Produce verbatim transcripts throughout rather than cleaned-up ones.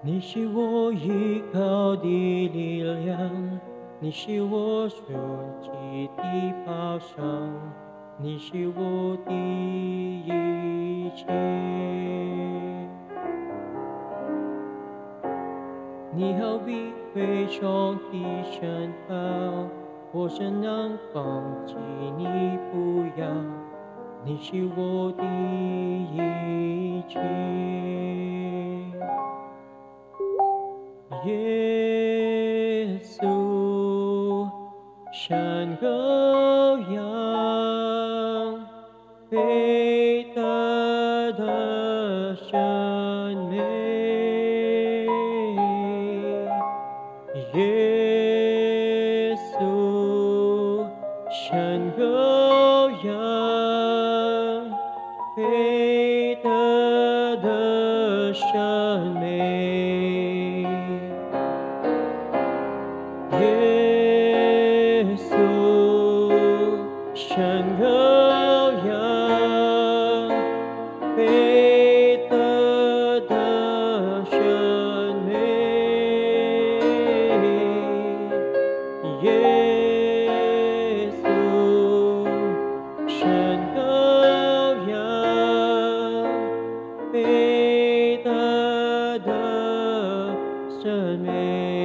你是我依靠的力量，你是我顺气的保障，你是我的一切。你好比飞翔的山涛，我怎能放弃你不要？你是我的一切。耶稣，山羔羊，配得的生命。耶稣，山羔羊，配得的生命。耶稣，山羔羊，配得的生命。耶稣，山羔羊，配得的生命。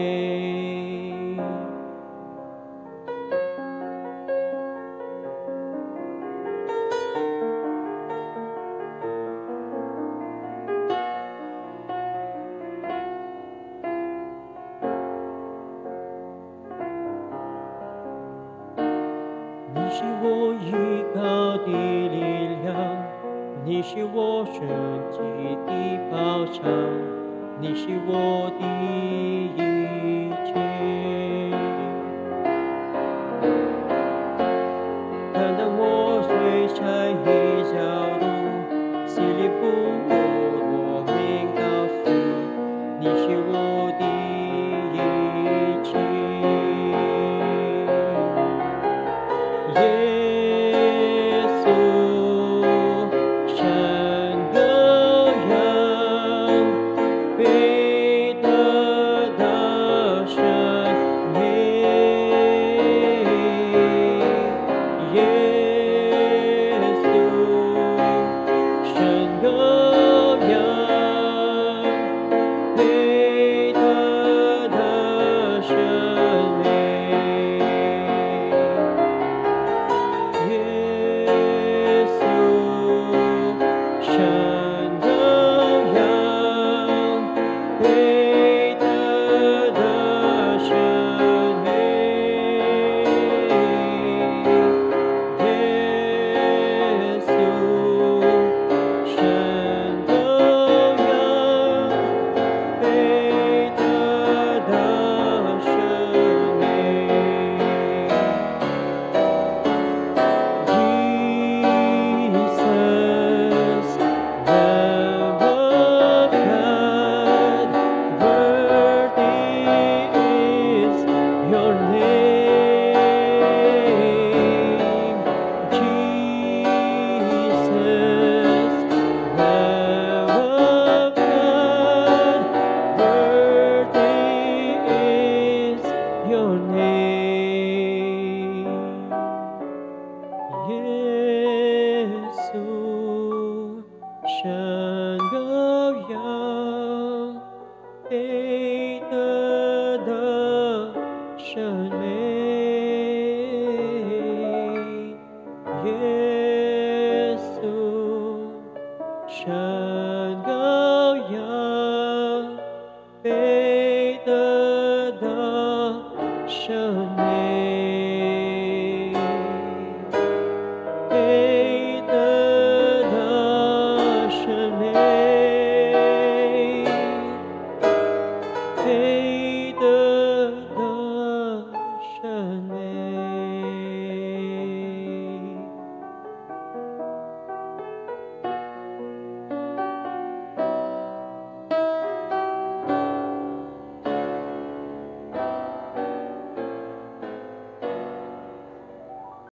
你是我依靠的力量，你是我生气的保障，你是我的一切。担当我最差一角度，心里负我我明告诉，你是我的一切。耶稣，山羔羊，配得的生命。耶稣，山羔羊，配得的生命。耶稣，山羔羊，配得的生命。耶稣，山羔羊，配得的生命。Jesus, Lamb of God, worthy is your name. Jesus, Lamb of God, worthy is your name.耶稣，山羔羊，配得的生命。耶稣，山羔